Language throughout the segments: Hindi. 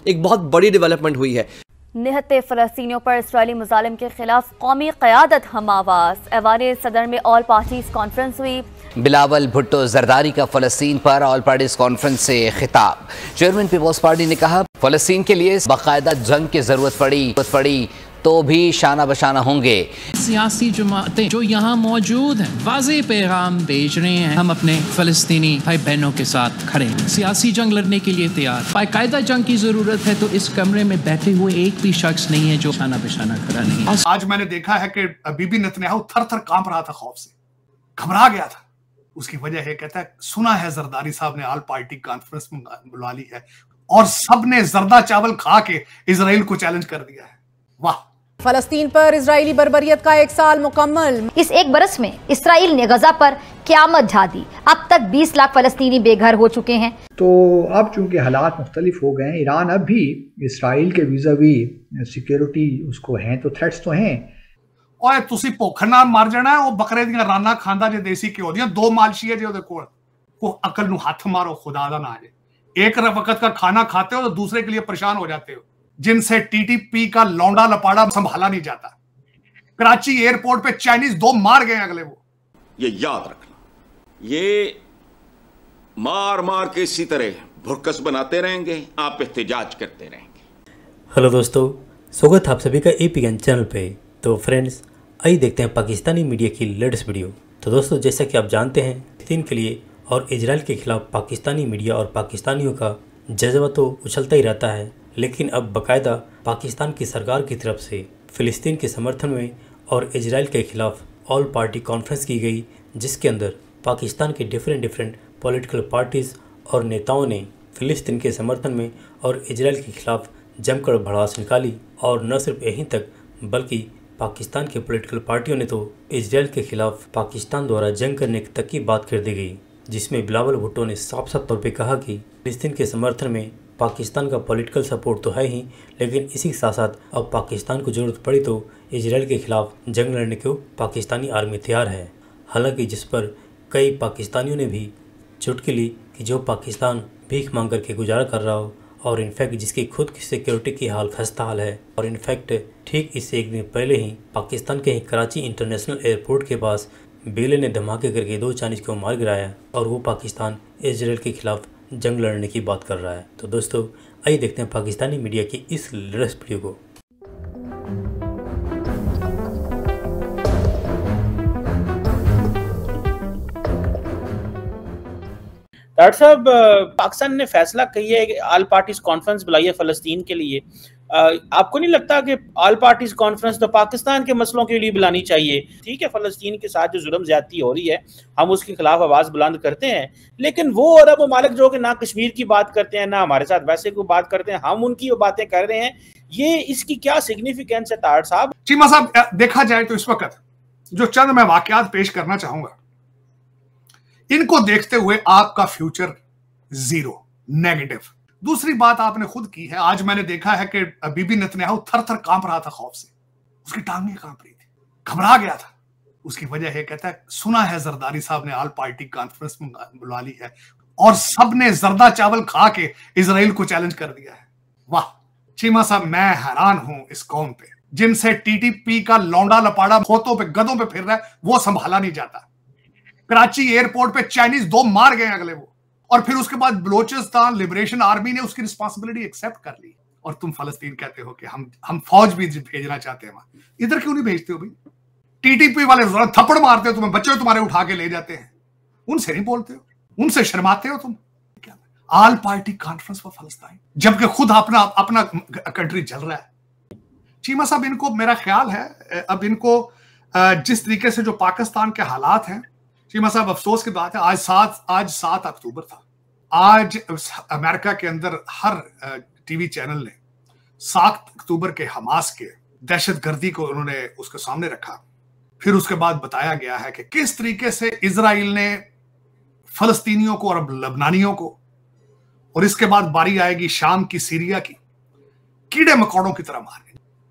एक बहुत बड़ी डेवलपमेंट हुई है। निहत्ते फ़लस्तीनियों पर इस्राएली मुजालिम के खिलाफ कौमी क़यादत हम आवाज़। ऐवान सदर में ऑल पार्टीज कॉन्फ्रेंस हुई। बिलावल भुट्टो जरदारी का फ़लस्तीन पर ऑल पार्टीज कॉन्फ्रेंस से खिताब। चेयरमैन पीपल्स पार्टी ने कहा, फ़लस्तीन के लिए बाकायदा जंग की ज़रूरत पड़ी तो भी शाना बशाना होंगे। सियासी जमातें जो यहाँ मौजूद हैं वाज़े पैगाम भेज रहे हैं, हम अपने फ़लस्तीनी भाई बहनों के साथ खड़े हैं, सियासी जंग लड़ने के लिए तैयार। बाकायदा जंग की ज़रूरत है तो इस कमरे में बैठे हुए एक भी शख्स नहीं है जो शाना बशाना खड़ा नहीं है। आज मैंने देखा है कि बीबी नेतन्याहू थर थर कांप रहा था, खौफ से घबरा गया था। उसकी वजह है, कहता है सुना है जरदारी साहब ने ऑल पार्टी कॉन्फ्रेंस में बुला ली है और सबने जर्दा चावल खा के इजराइल को चैलेंज कर दिया है। वाह। फलस्तीन पर इजरायली बर्बरियत का 1 साल मुकम्मल। इस 1 बरस में इसराइल ने गजा पर क़यामत ढा दी। अब तक 20 लाख फलस्तीनी बेघर हो चुके हैं। तो अब चूंकि हालात मुख्तलिफ हो गए हैं, ईरान अब भी इसराइल के विज़ावी सिक्योरिटी उसको हैं, तो थ्रेट्स तो हैं। ओए तुसी भुख नाल मर जाना है, वो बकरे दियां राना खांदा जे देसी घ्यो दियां 2 मालशिया जे ओदे कोल। को अकल नु हाथ मारो, खुदा दा ना जे। एक वक्त का खाना खाते हो तो दूसरे के लिए परेशान हो जाते हो, जिनसे टीटीपी का लौंडा लपाड़ा संभाला नहीं जाता। कराची एयरपोर्ट पे चाइनीज 2 मार गए अगले। वो ये याद रखना, ये मार मार के इसी तरह भुरकस बनाते रहेंगे, आप एहतजाज करते रहेंगे। हेलो दोस्तों, स्वागत है आप सभी का एपीएन चैनल पे। तो फ्रेंड्स, आइए देखते हैं पाकिस्तानी मीडिया की लेटेस्ट वीडियो। तो दोस्तों, जैसा कि आप जानते हैं, फिलिस्तीन के लिए और इजराइल के खिलाफ पाकिस्तानी मीडिया और पाकिस्तानियों का जज्बा तो उछलता ही रहता है, लेकिन अब बाकायदा पाकिस्तान की सरकार की तरफ से फ़िलिस्तीन के समर्थन में और इजराइल के खिलाफ ऑल पार्टी कॉन्फ्रेंस की गई, जिसके अंदर पाकिस्तान के डिफरेंट पॉलिटिकल पार्टीज़ और नेताओं ने फ़िलिस्तीन के समर्थन में और इजराइल के खिलाफ जमकर भड़ास निकाली। और न सिर्फ यहीं तक, बल्कि पाकिस्तान के पॉलिटिकल पार्टियों ने तो इजराइल के खिलाफ पाकिस्तान द्वारा जंग करने तक की बात कर दी गई, जिसमें बिलावल भुट्टो ने साफ साफ तौर पर कहा कि फ़िलिस्तीन के समर्थन में पाकिस्तान का पॉलिटिकल सपोर्ट तो है ही, लेकिन इसी के साथ साथ अब पाकिस्तान को ज़रूरत पड़ी तो इजराइल के खिलाफ जंग लड़ने को पाकिस्तानी आर्मी तैयार है। हालांकि जिस पर कई पाकिस्तानियों ने भी चुटकी ली कि जो पाकिस्तान भीख मांग करके गुजारा कर रहा हो, और इनफैक्ट जिसकी खुद की सिक्योरिटी की हाल खस्ता हाल है। और इनफैक्ट ठीक इससे 1 दिन पहले ही पाकिस्तान के ही कराची इंटरनेशनल एयरपोर्ट के पास बेले ने धमाके करके 2 चाइनीज़ को मार गिराया, और वो पाकिस्तान इजराइल के खिलाफ जंग लड़ने की बात कर रहा है। तो दोस्तों, आइए देखते हैं पाकिस्तानी मीडिया की इस लेटेस्ट वीडियो को। डॉक्टर साहब, पाकिस्तान ने फैसला किया है कि ऑल पार्टीज कॉन्फ्रेंस बुलाई है फ़लस्तीन के लिए। आपको नहीं लगता कि ऑल पार्टीज कॉन्फ्रेंस तो पाकिस्तान के मसलों के लिए बुलानी चाहिए? ठीक है, फ़लस्तीन के साथ जो जुल्म ज्यादती हो रही है, हम उसके खिलाफ आवाज़ बुलंद करते हैं, लेकिन वो अरब ममालिक जो कि ना कश्मीर की बात करते हैं, ना हमारे साथ वैसे कोई बात करते हैं, हम उनकी वो बातें कर रहे हैं, ये इसकी क्या सिग्निफिकेंस है ताड़ साहब? चीमा साहब, देखा जाए तो इस वक्त जो चंद मैं वाकयात पेश करना चाहूंगा, इनको देखते हुए आपका फ्यूचर 0 नेगेटिव। दूसरी बात आपने खुद की है, आज मैंने देखा है कि बीबी नेतन्याहू थर थर कांप रहा था, खौफ से उसकी टांगें कांप रही थी, घबरा गया था। उसकी वजह है, कहता है सुना है जरदारी साहब ने ऑल पार्टी कॉन्फ्रेंस में बुला ली है और सबने जर्दा चावल खा के इजराइल को चैलेंज कर दिया है। वाह चीमा साहब, मैं हैरान हूं इस कौम पे, जिनसे टीटीपी का लौंडा लपाड़ा खोतों पे गधों पे फिर रहा है, वो संभाला नहीं जाता। कराची एयरपोर्ट पे चाइनीज 2 मार गए अगले वो, और फिर उसके बाद बलोचिस्तान लिबरेशन आर्मी ने उसकी रिस्पांसिबिलिटी एक्सेप्ट कर ली, और तुम फलस्तीन कहते हो कि हम फौज भी भेजना चाहते हैं वहां। इधर क्यों नहीं भेजते हो भाई? टीटीपी वाले थप्पड़ मारते हो तुम्हें, बच्चे तुम्हारे उठा के ले जाते हैं, उनसे नहीं बोलते हो, उनसे शर्माते हो तुम। क्या ऑल पार्टी कॉन्फ्रेंस फॉर फलस्तीन, जबकि खुद अपना कंट्री चल रहा है। चीमा साहब, इनको मेरा ख्याल है अब इनको जिस तरीके से जो पाकिस्तान के हालात हैं, चीमा साहब अफसोस की बात है, आज 7 अक्टूबर था। आज अमेरिका के अंदर हर टीवी चैनल ने 7 अक्टूबर के हमास के दहशतगर्दी को उन्होंने उसके सामने रखा। फिर उसके बाद बताया गया है कि किस तरीके से इजराइल ने फलस्तीनियों को और लबनानियों को, और इसके बाद बारी आएगी शाम की, सीरिया की, कीड़े मकोड़ों की तरह मारे।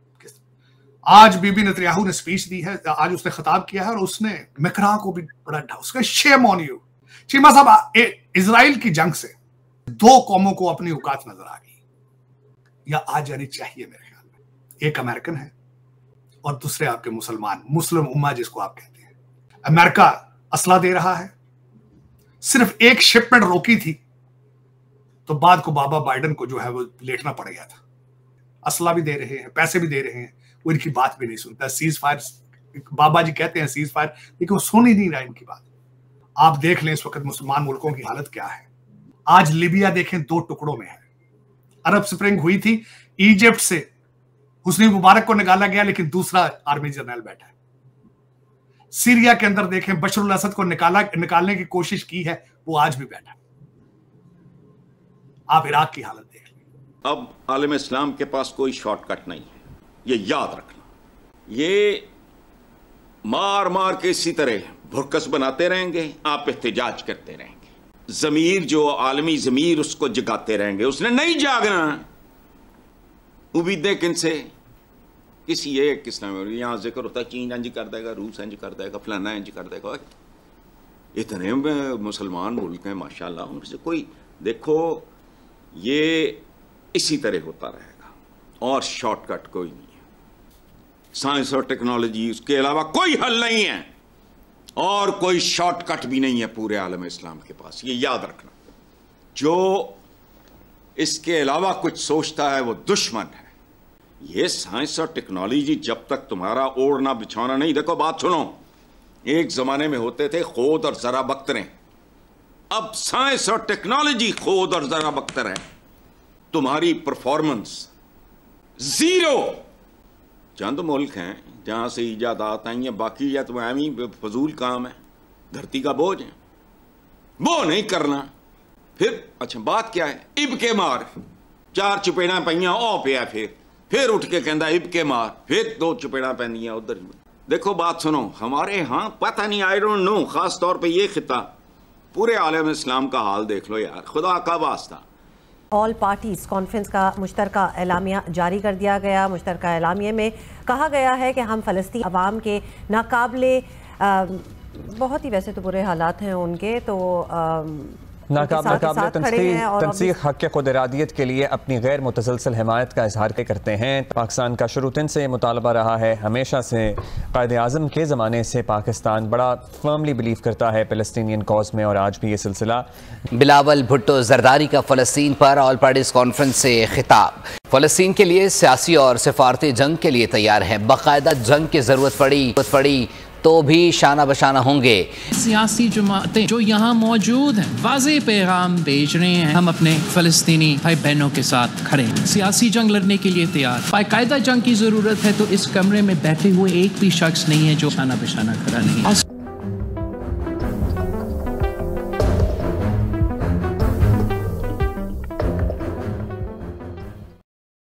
आज बीबी नेतन्याहू ने स्पीच दी है, आज उसने खिताब किया है, और उसने मिकरा को भी बड़ा ढा, उसका शेम ऑन यू। चीमा साहब, इजराइल की जंग से 2 कौमों को अपनी औकात नजर आ गई। या आ जानी चाहिए मेरे ख्याल में। एक अमेरिकन है और दूसरे आपके मुसलमान, मुस्लिम उम्मा जिसको आप कहते हैं। अमेरिका असला दे रहा है, सिर्फ एक शिपमेंट रोकी थी तो बाद को बाबा बाइडन को जो है वो लेटना पड़ गया था। असला भी दे रहे हैं, पैसे भी दे रहे हैं, वो इनकी बात भी नहीं सुनता। सीज फायर, बाबा जी कहते हैं सीज फायर, लेकिन वो सुन ही नहीं रहा इनकी बात। आप देख लें इस वक्त मुसलमान मुल्कों की हालत क्या है। आज लीबिया देखें 2 टुकड़ों में है। अरब स्प्रिंग हुई थी, इजिप्ट से हुस्नी मुबारक को निकाला गया लेकिन दूसरा आर्मी जनरल बैठा है। सीरिया के अंदर देखें बशर अल असद को निकालने की कोशिश की है, वो आज भी बैठा है। आप इराक की हालत देख लें। अब आलम इस्लाम के पास कोई शॉर्टकट नहीं है, ये याद रखना। ये मार मार के इसी तरह भुरकस बनाते रहेंगे, आप एहतजाज करते रहेंगे। जमीर जो आलमी जमीर उसको जगाते रहेंगे, उसने नहीं जागना। उम्मीदें किन से? किसी एक किसने यहां जिक्र होता है चीन इंज कर देगा, रूस इंज कर देगा, फलाना इंज कर देगा। इतने मुसलमान मुल्क हैं माशाल्लाह, उनसे कोई देखो ये इसी तरह होता रहेगा और शॉर्टकट कोई नहीं है। साइंस और टेक्नोलॉजी, उसके अलावा कोई हल नहीं है और कोई शॉर्टकट भी नहीं है पूरे आलम इस्लाम के पास, ये याद रखना। जो इसके अलावा कुछ सोचता है वो दुश्मन है। ये साइंस और टेक्नोलॉजी जब तक तुम्हारा ओढ़ना बिछाना नहीं, देखो बात सुनो, एक जमाने में होते थे खोद और जरा बख्तरें, अब साइंस और टेक्नोलॉजी खोद और जरा बख्तर है। तुम्हारी परफॉर्मेंस जीरो। चंद मुल्क हैं जहां से ईजादात आई हैं, बाकी या तो एमी फजूल काम है, धरती का बोझ है, वो नहीं करना। फिर अच्छा बात क्या है? इब के मार, 4 चपेड़ा पईयां ओ पिया, फिर उठ के कहता इब के मार, फिर 2 चपेड़ा पैंदियां उधर। देखो बात सुनो, हमारे यहाँ पता नहीं, आई डोंट नो, खास तौर पे ये खिता, पूरे आलम इस्लाम का हाल देख लो यार, खुदा का वास्ता। ऑल पार्टीज कॉन्फ्रेंस का मुश्तरका एलामिया जारी कर दिया गया। मुश्तरका एलामिया में कहा गया है कि हम फ़लस्तीन अवाम के नाकाबिले, बहुत ही वैसे तो बुरे हालात हैं उनके, तो नाकाबिले तंसीख हक़ के खुद इरादियत के लिए अपनी गैर मुतसलसल हिमायत का इजहार करते हैं। पाकिस्तान का शुरूतन से मुतालबा रहा है, हमेशा से कायद आज़म के ज़माने से पाकिस्तान बड़ा फर्मली बिलीव करता है फ़लस्तीनियन कॉज में, और आज भी ये सिलसिला। बिलावल भुट्टो जरदारी का फ़लस्तीन पर ऑल पार्टीज कॉन्फ्रेंस से खिताब। फ़लस्तीन के लिए सियासी और सिफारती जंग के लिए तैयार है, बाकायदा जंग की ज़रूरत पड़ी तो भी शाना बशाना होंगे। सियासी जमातें जो यहाँ मौजूद हैं वाज़े पैगाम भेज रहे हैं, हम अपने फ़लस्तीनी भाई बहनों के साथ खड़े हैं, सियासी जंग लड़ने के लिए तैयार। बाकायदा जंग की ज़रूरत है तो इस कमरे में बैठे हुए एक भी शख्स नहीं है जो शाना बशाना खड़ा नहीं है।